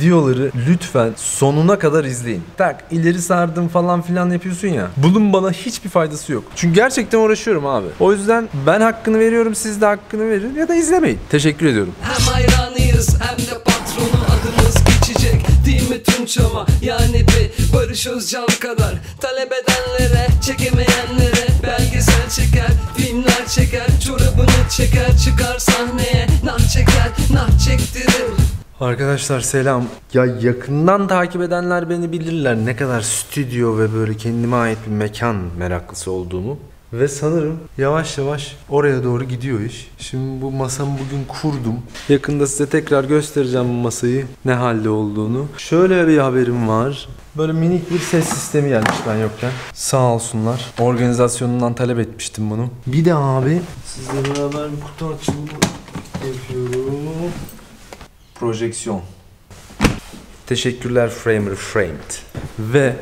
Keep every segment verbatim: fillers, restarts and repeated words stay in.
videoları lütfen sonuna kadar izleyin. Tak ileri sardım falan filan yapıyorsun ya. Bunun bana hiçbir faydası yok. Çünkü gerçekten uğraşıyorum abi. O yüzden ben hakkını veriyorum, siz de hakkını verin ya da izlemeyin. Teşekkür ediyorum. Hem hayranıyız hem de patronu, adımız geçecek değil mi Tunç ama yani bir Barış Özcan kadar talep edenlere, çekemeyenlere belgesel çeker, filmler çeker, çorabını çeker, çıkar sahneye, nah çeker, nah çektirir. Arkadaşlar selam. Ya yakından takip edenler beni bilirler ne kadar stüdyo ve böyle kendime ait bir mekan meraklısı olduğumu. Ve sanırım yavaş yavaş oraya doğru gidiyor iş. Şimdi bu masamı bugün kurdum. Yakında size tekrar göstereceğim bu masayı, ne halde olduğunu. Şöyle bir haberim var. Böyle minik bir ses sistemi gelmiş ben yokken. Sağ olsunlar. Organizasyonundan talep etmiştim bunu. Bir de abi sizle beraber bir kutu açılımı yapıyorum. Projeksiyon. Teşekkürler Framer Framed. Ve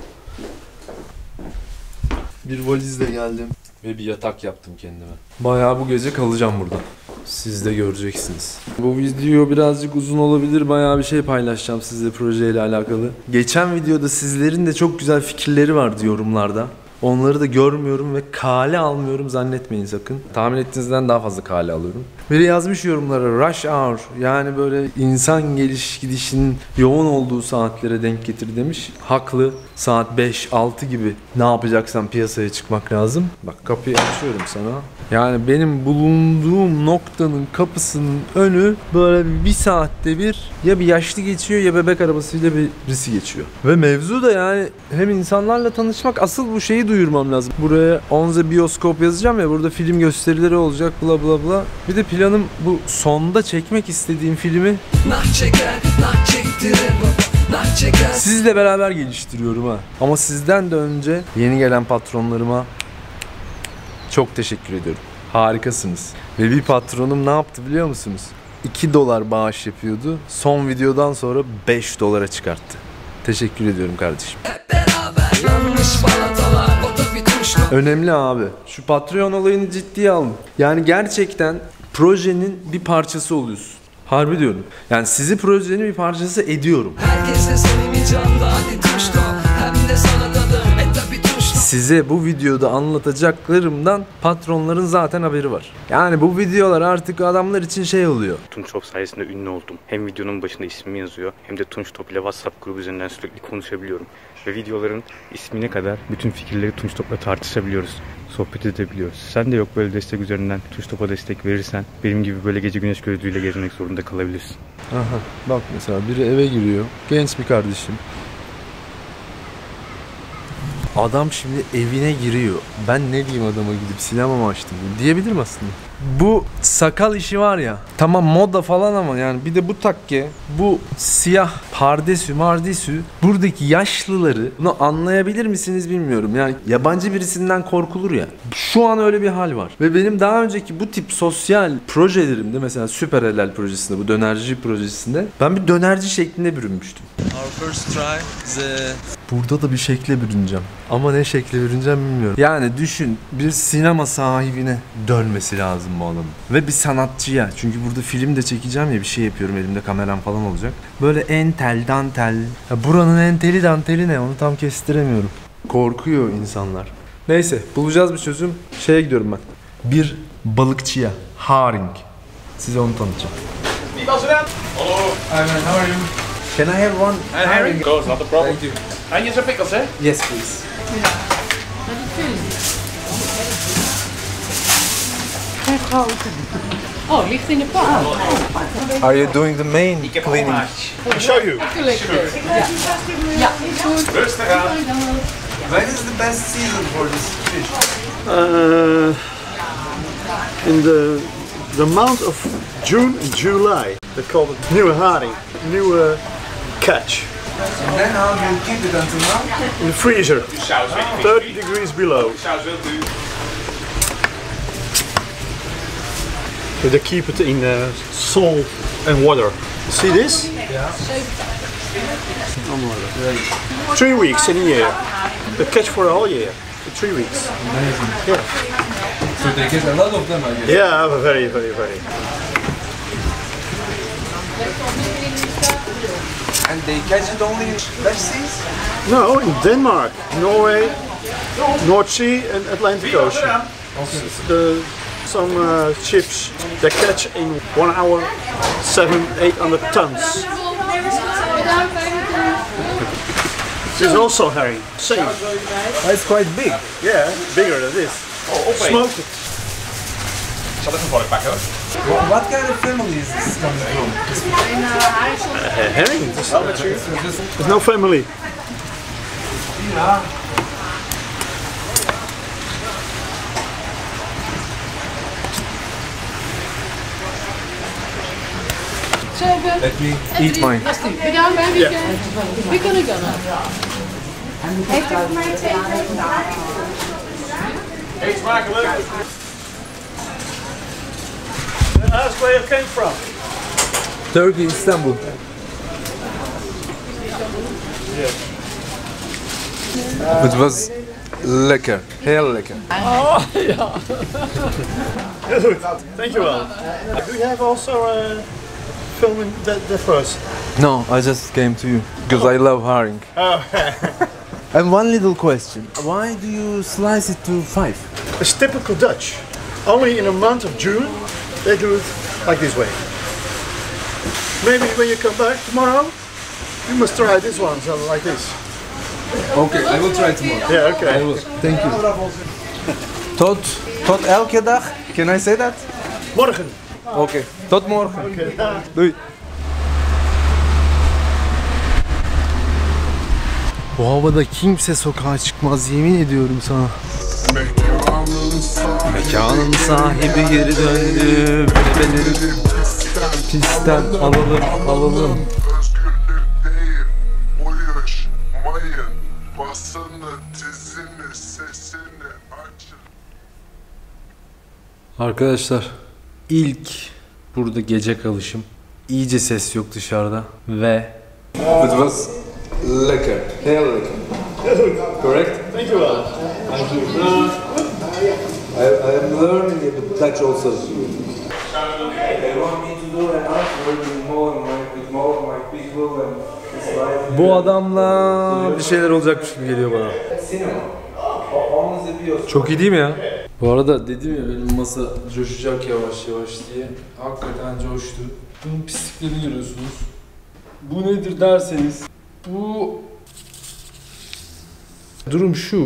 bir valizle geldim ve bir yatak yaptım kendime. Bayağı bu gece kalacağım burada. Siz de göreceksiniz. Bu video birazcık uzun olabilir. Bayağı bir şey paylaşacağım sizle projeyle alakalı. Geçen videoda sizlerin de çok güzel fikirleri vardı yorumlarda. Onları da görmüyorum ve kale almıyorum zannetmeyin sakın. Tahmin ettiğinizden daha fazla kale alıyorum. Biri yazmış yorumlara rush hour, yani böyle insan geliş gidişinin yoğun olduğu saatlere denk getir demiş. Haklı. Saat beş altı gibi ne yapacaksan piyasaya çıkmak lazım. Bak kapıyı açıyorum sana. Yani benim bulunduğum noktanın kapısının önü böyle bir saatte bir ya bir yaşlı geçiyor ya bebek arabasıyla birisi geçiyor. Ve mevzu da yani hem insanlarla tanışmak, asıl bu şeyi duyurmam lazım. Buraya Onze Bioskop yazacağım ya, burada film gösterileri olacak bla bla bla. Bir de planım bu sonda çekmek istediğim filmi nah çeker, nah çektirir, nah çeker. Sizle beraber geliştiriyorum ha. Ama sizden de önce yeni gelen patronlarıma çok teşekkür ediyorum. Harikasınız. Ve bir patronum ne yaptı biliyor musunuz? iki dolar bağış yapıyordu. Son videodan sonra beş dolara çıkarttı. Teşekkür ediyorum kardeşim. Hep beraber yanlış balatalar, o da bir tuşla. Önemli abi. Şu Patreon olayını ciddiye alın. Yani gerçekten projenin bir parçası oluyorsun. Harbi diyorum. Yani sizi projenin bir parçası ediyorum. Herkese samimi canda, hadi tuşla. Hem de sana dadım, e tabi tuşla. Size bu videoda anlatacaklarımdan patronların zaten haberi var. Yani bu videolar artık adamlar için şey oluyor. Tunçtop sayesinde ünlü oldum. Hem videonun başında ismimi yazıyor hem de Tunçtop ile WhatsApp grubu üzerinden sürekli konuşabiliyorum. Ve videoların ismine kadar bütün fikirleri Tunçtop'la tartışabiliyoruz. Sohbet edebiliyoruz. Sen de yok böyle destek üzerinden Tunçtop'a destek verirsen benim gibi böyle gece güneş gözlüğüyle gezmek zorunda kalabilirsin. Aha bak mesela biri eve giriyor. Genç bir kardeşim. Adam şimdi evine giriyor. Ben ne diyeyim adama, gidip sinema mı açtım diyebilirim aslında. Bu sakal işi var ya, tamam moda falan ama yani bir de bu takke, bu siyah pardesü mardesü, buradaki yaşlıları, bunu anlayabilir misiniz bilmiyorum. Yani yabancı birisinden korkulur ya. Şu an öyle bir hal var. Ve benim daha önceki bu tip sosyal projelerimde, mesela Süper Helal projesinde, bu dönerci projesinde ben bir dönerci şeklinde bürünmüştüm. Our first try is a... Burada da bir şekle bürüneceğim. Ama ne şekle bürüneceğim bilmiyorum. Yani düşün, bir sinema sahibine dönmesi lazım bu adamın. Ve bir sanatçıya. Çünkü burada film de çekeceğim ya, bir şey yapıyorum, elimde kameram falan olacak. Böyle entel, dantel. Ya buranın enteli danteli ne? Onu tam kestiremiyorum. Korkuyor insanlar. Neyse, bulacağız bir çözüm. Şeye gidiyorum ben. Bir balıkçıya. Haring. Size onu tanıtacağım. Hello. Hi man, how are you? Can I have one And herring? Of course, not a problem. Thank you. And you some pickles, eh? Yes, please. Oh, ligt in de pan. Are you doing the main cleaning? I'll show you. Ja, goed. Rustig aan. When is the best season for this fish? Uh, in the the month of June and July. They call it nieuwe haring, nieuwe catch. And then how do you keep it until now? In the freezer, Saus weet je thirty degrees below. Saus wilt u. So they keep it in uh, salt and water. See this? Yeah. Three weeks in a year. They catch for a whole year. For three weeks. Amazing. Yeah. So they get a lot of them, I guess. Yeah, very, very, very. they catch it only in Dutch seas? No, in Denmark, Norway, North Sea and Atlantic Ocean. The, some uh, ships they catch in one hour seven, eight hundred tons. This is also herring, same. It's quite big. Yeah, bigger than this. Smoked it. Zal even voor het pakken hoor. What kind of family is this coming from? Uh, herring? There's no family. Let me eat mine. Bedankt bij weekend. We kunnen gaan. Heeft u voor mij twee Eet smakelijk. Ask where you came from. Turkey, Istanbul. Het was lekker, heel lekker. Oh, ja. Good. Thank you all. Do you have also uh, filming that, that first? No, I just came to you because I love herring. Oh. And one little question: why do you slice it to five? It's typical Dutch. Only in the month of June they do it like this way. Maybe when you come back tomorrow, you must try this one, so like this. Okay, I will try tomorrow. Yeah, okay. I will. Thank you. Tot, tot elke dag. Can I say that? Morgen. Okay. Tot morgen. Okay. Doei. Bu havada kimse sokağa çıkmaz, yemin ediyorum sana. Mekanın sahibi geri döndü. Bebeleri pistten alalım, alalım. Arkadaşlar, ilk burada gece kalışım. İyice ses yok dışarıda ve It was lekker, heel lekker. Correct? Thank you all. Thank you. I, I am learning a bit Dutch also. They want me to do an art with more of my, with more of my people and it's like... bu adamla bir şeyler olacakmış gibi geliyor bana. Cinema. Almost a bios. Çok iyi değil mi ya? Bu arada dedim ya benim masa coşacak yavaş yavaş diye. Hakikaten coştu. Bunun pisliklerini görüyorsunuz. Bu nedir derseniz, bu durum şu.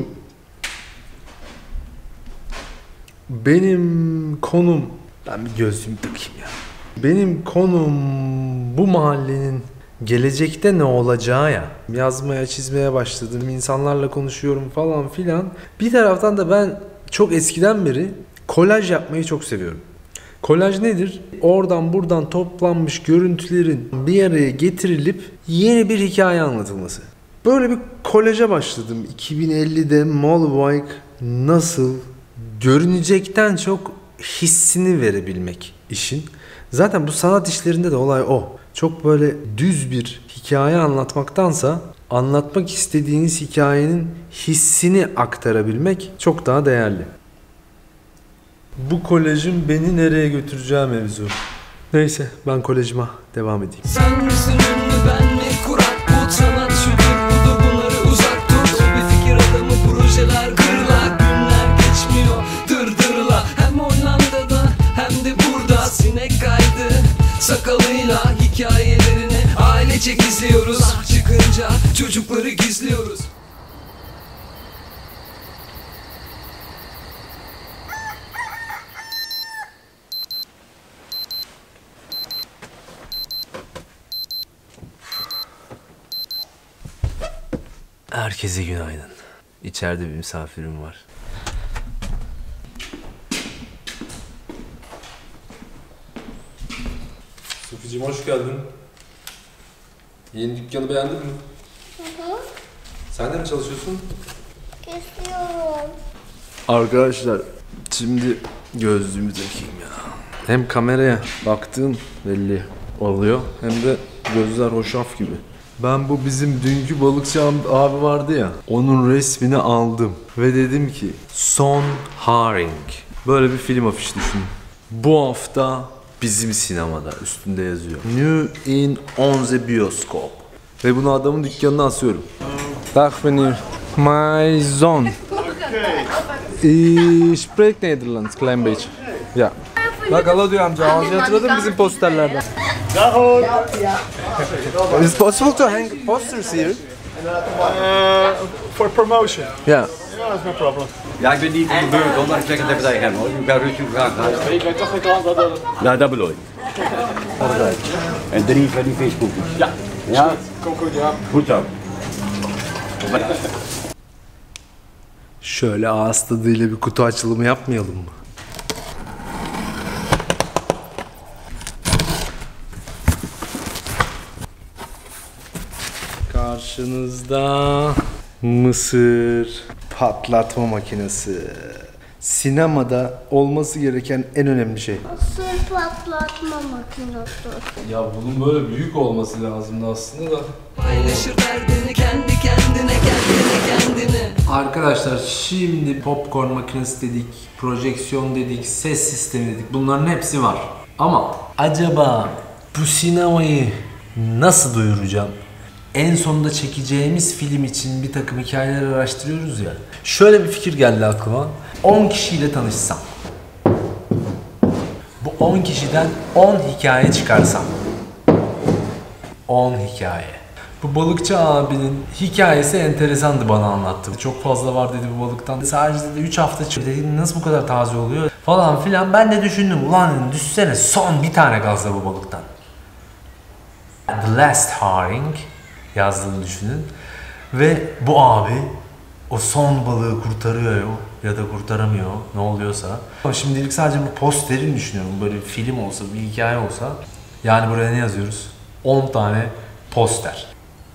Benim konum, ben bir gözlüğümü takayım ya. Benim konum bu mahallenin gelecekte ne olacağı ya. Yazmaya, çizmeye başladım, insanlarla konuşuyorum falan filan. Bir taraftan da ben çok eskiden beri kolaj yapmayı çok seviyorum. Kolaj nedir? Oradan buradan toplanmış görüntülerin bir araya getirilip yeni bir hikaye anlatılması. Böyle bir kolaja başladım. iki bin ellide Moldavik nasıl görünecekten çok hissini verebilmek işin. Zaten bu sanat işlerinde de olay o. Çok böyle düz bir hikaye anlatmaktansa anlatmak istediğiniz hikayenin hissini aktarabilmek çok daha değerli. Bu kolejin beni nereye götüreceği mevzu. Neyse ben kolejime devam edeyim. Sen misin ünlü ben mi kurak bu sanat şudur budur bunları uzak tut. Bir fikir adamı projeler kırla günler geçmiyor dırdırla. Hem Hollanda'da hem de burada sinek kaydı sakalıyla hikayelerini ailece gizliyoruz. Çıkınca çocukları gizliyoruz. Herkese günaydın. İçeride bir misafirim var. Sofi'cim hoş geldin. Yeni dükkanı beğendin mi? Hı hı. Sen de mi çalışıyorsun? İstiyorum. Arkadaşlar şimdi gözlüğümü takayım ya. Hem kameraya baktığın belli oluyor hem de gözler hoşaf gibi. Ben bu bizim dünkü balıkçı abi vardı ya, onun resmini aldım ve dedim ki Son Haring. Böyle bir film afişi düşünün. Bu hafta bizim sinemada üstünde yazıyor. New in on the bioskop. Ve bunu adamın dükkanına asıyorum. Dag meneer. My zoon. Ich spreek Nederlands, klein beetje. Ja. Bak hala diyor amca, amca hatırladın mı bizim posterlerden? Is it possible to hang posters here? Uh, for promotion. Yeah. Yeah, that's no problem. Ja, ik ben niet in de beurt hoor, maar ik zeg het even tegen hem hoor. Je kan rustig gaan gaan. Ik weet toch geen klant dat dat... Ja, dat bedoel ik. En drie van die viskoekjes. Ja. Ja? Kom goed, ja. Goed zo. Şöyle ağız tadıyla bir kutu açılımı yapmayalım mı? Karşınızda mısır patlatma makinesi. Sinemada olması gereken en önemli şey. Mısır patlatma makinesi. Ya bunun böyle büyük olması lazımdı aslında da. Paylaşır derdini kendi kendine kendine kendine. Arkadaşlar şimdi popcorn makinesi dedik, projeksiyon dedik, ses sistemi dedik. Bunların hepsi var. Ama acaba bu sinemayı nasıl duyuracağım? En sonunda çekeceğimiz film için bir takım hikayeler araştırıyoruz ya. Şöyle bir fikir geldi aklıma. on kişiyle tanışsam. Bu on kişiden on hikaye çıkarsam. on hikaye. Bu balıkçı abinin hikayesi enteresandı, bana anlattı. Çok fazla var dedi bu balıktan. Sadece dedi üç hafta çıktı. Dedi nasıl bu kadar taze oluyor falan filan. Ben de düşündüm, ulan dedim, düşsene son bir tane kalsa bu balıktan. The Last Haring yazdığını düşünün. Ve bu abi o son balığı kurtarıyor ya da kurtaramıyor, ne oluyorsa. Ama şimdilik sadece bu posterini düşünüyorum. Böyle bir film olsa, bir hikaye olsa. Yani buraya ne yazıyoruz? on tane poster.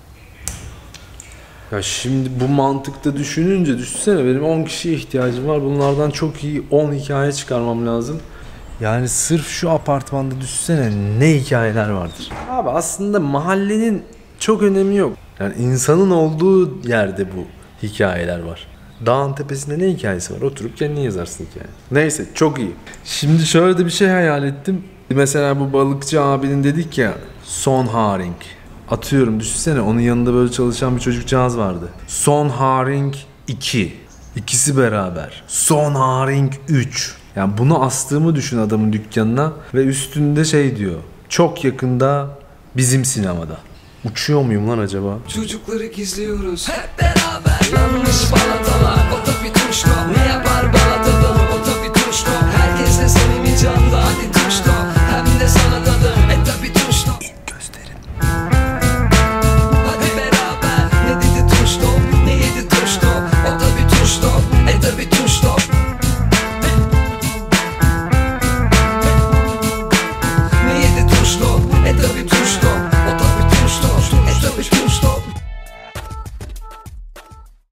Ya şimdi bu mantıkta düşününce düşünsene, benim on kişiye ihtiyacım var. Bunlardan çok iyi on hikaye çıkarmam lazım. Yani sırf şu apartmanda düşünsene ne hikayeler vardır. Abi aslında mahallenin çok önemi yok. Yani insanın olduğu yerde bu hikayeler var. Dağın tepesinde ne hikayesi var? Oturup kendin yazarsın hikaye. Neyse, çok iyi. Şimdi şöyle de bir şey hayal ettim. Mesela bu balıkçı abinin dedik ya, son haring. Atıyorum, düşünsene onun yanında böyle çalışan bir çocukcağız vardı. Son haring iki. İkisi beraber. Son haring üç. Yani bunu astığımı düşün adamın dükkanına ve üstünde şey diyor. Çok yakında bizim sinemada. Uçuyor muyum lan acaba? Çocukları gizliyoruz hep beraber. Yanlış balatalar, o da bir tuşla ne yapar bana?